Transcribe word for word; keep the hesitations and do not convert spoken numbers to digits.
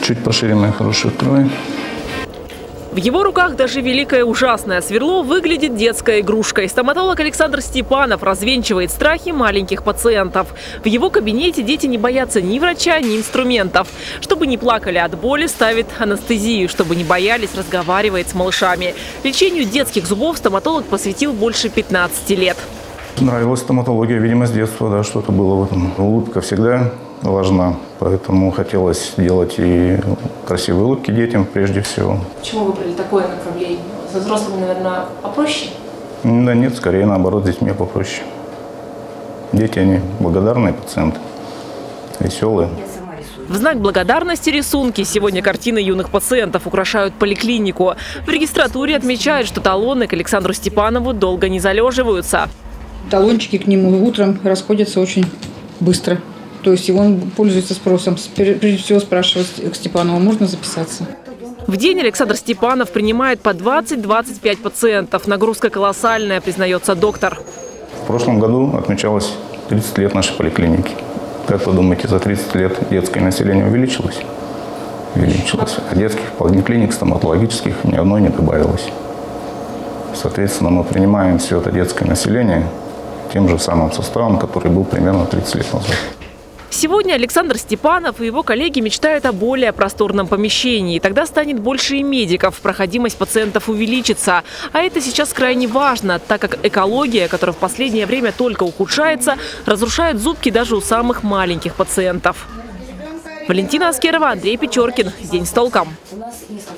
Чуть пошире, моя хорошая, открывай. В его руках даже великое ужасное сверло выглядит детской игрушкой. Стоматолог Александр Степанов развенчивает страхи маленьких пациентов. В его кабинете дети не боятся ни врача, ни инструментов. Чтобы не плакали от боли, ставит анестезию. Чтобы не боялись, разговаривает с малышами. Лечению детских зубов стоматолог посвятил больше пятнадцати лет. Нравилась стоматология, видимо, с детства, да, что-то было в этом. Улыбка всегда важна, поэтому хотелось делать и красивые улыбки детям прежде всего. Почему выбрали такое направление? Со взрослыми, наверное, попроще? Да нет, скорее наоборот, с детьми попроще. Дети, они благодарные пациенты, веселые. В знак благодарности рисунки. Сегодня картины юных пациентов украшают поликлинику. В регистратуре отмечают, что талоны к Александру Степанову долго не залеживаются. Талончики к нему утром расходятся очень быстро. То есть он пользуется спросом. Прежде всего спрашивает к Степанову, можно записаться. В день Александр Степанов принимает по двадцать — двадцать пять пациентов. Нагрузка колоссальная, признается доктор. В прошлом году отмечалось тридцать лет нашей поликлиники. Как вы думаете, за тридцать лет детское население увеличилось? Увеличилось. А детских поликлиник стоматологических ни одной не добавилось. Соответственно, мы принимаем все это детское население тем же самым составом, который был примерно тридцать лет назад. Сегодня Александр Степанов и его коллеги мечтают о более просторном помещении. Тогда станет больше и медиков, проходимость пациентов увеличится. А это сейчас крайне важно, так как экология, которая в последнее время только ухудшается, разрушает зубки даже у самых маленьких пациентов. Валентина Аскерова, Андрей Печоркин. День с толком.